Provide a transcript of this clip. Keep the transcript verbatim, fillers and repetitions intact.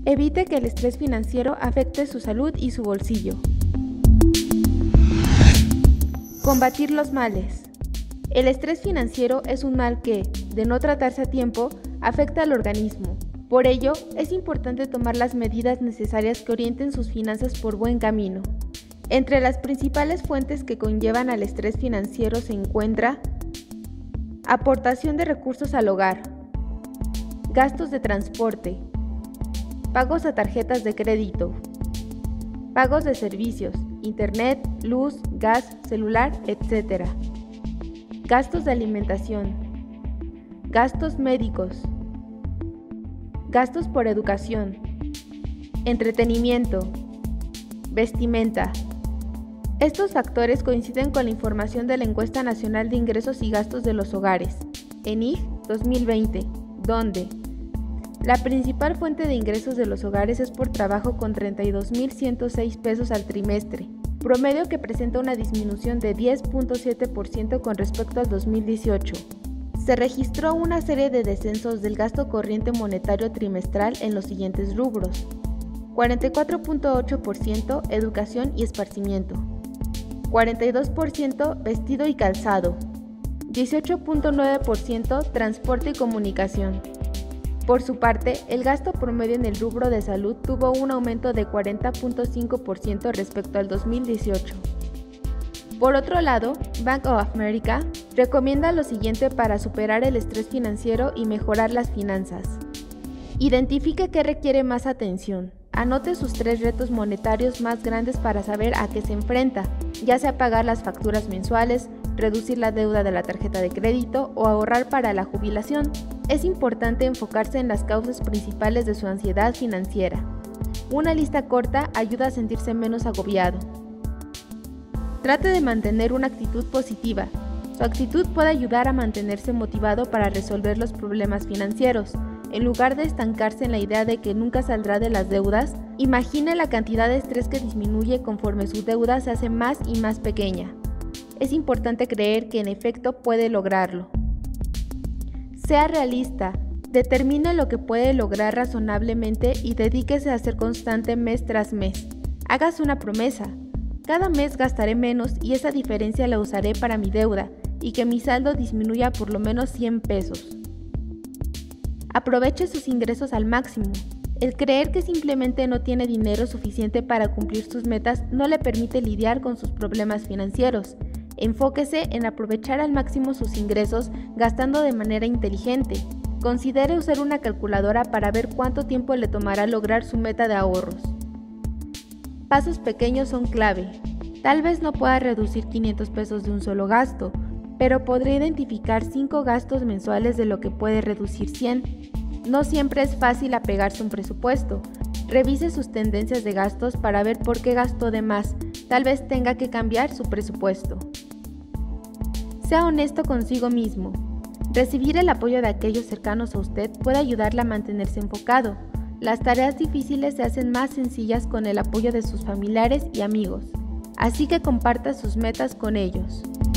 Evite que el estrés financiero afecte su salud y su bolsillo. Combatir los males. El estrés financiero es un mal que, de no tratarse a tiempo, afecta al organismo. Por ello, es importante tomar las medidas necesarias que orienten sus finanzas por buen camino. Entre las principales fuentes que conllevan al estrés financiero se encuentra aportación de recursos al hogar, gastos de transporte, pagos a tarjetas de crédito, pagos de servicios, internet, luz, gas, celular, etcétera. Gastos de alimentación, gastos médicos, gastos por educación, entretenimiento, vestimenta. Estos factores coinciden con la información de la Encuesta Nacional de Ingresos y Gastos de los Hogares, E N I G dos mil veinte, donde la principal fuente de ingresos de los hogares es por trabajo con treinta y dos mil ciento seis pesos al trimestre, promedio que presenta una disminución de diez punto siete por ciento con respecto al dos mil dieciocho. Se registró una serie de descensos del gasto corriente monetario trimestral en los siguientes rubros: cuarenta y cuatro punto ocho por ciento educación y esparcimiento, cuarenta y dos por ciento vestido y calzado, dieciocho punto nueve por ciento transporte y comunicación. Por su parte, el gasto promedio en el rubro de salud tuvo un aumento de cuarenta punto cinco por ciento respecto al dos mil dieciocho. Por otro lado, Bank of America recomienda lo siguiente para superar el estrés financiero y mejorar las finanzas. Identifique qué requiere más atención. Anote sus tres retos monetarios más grandes para saber a qué se enfrenta, ya sea pagar las facturas mensuales, reducir la deuda de la tarjeta de crédito o ahorrar para la jubilación. Es importante enfocarse en las causas principales de su ansiedad financiera. Una lista corta ayuda a sentirse menos agobiado. Trate de mantener una actitud positiva. Su actitud puede ayudar a mantenerse motivado para resolver los problemas financieros. En lugar de estancarse en la idea de que nunca saldrá de las deudas, imagine la cantidad de estrés que disminuye conforme su deuda se hace más y más pequeña. Es importante creer que en efecto puede lograrlo. Sea realista, determine lo que puede lograr razonablemente y dedíquese a ser constante mes tras mes. Hágase una promesa. Cada mes gastaré menos y esa diferencia la usaré para mi deuda y que mi saldo disminuya por lo menos cien pesos. Aproveche sus ingresos al máximo. El creer que simplemente no tiene dinero suficiente para cumplir sus metas no le permite lidiar con sus problemas financieros. Enfóquese en aprovechar al máximo sus ingresos gastando de manera inteligente. Considere usar una calculadora para ver cuánto tiempo le tomará lograr su meta de ahorros. Pasos pequeños son clave. Tal vez no pueda reducir quinientos pesos de un solo gasto, pero podré identificar cinco gastos mensuales de lo que puede reducir cien. No siempre es fácil apegarse a un presupuesto. Revise sus tendencias de gastos para ver por qué gastó de más. Tal vez tenga que cambiar su presupuesto. Sea honesto consigo mismo. Recibir el apoyo de aquellos cercanos a usted puede ayudarle a mantenerse enfocado. Las tareas difíciles se hacen más sencillas con el apoyo de sus familiares y amigos, así que comparta sus metas con ellos.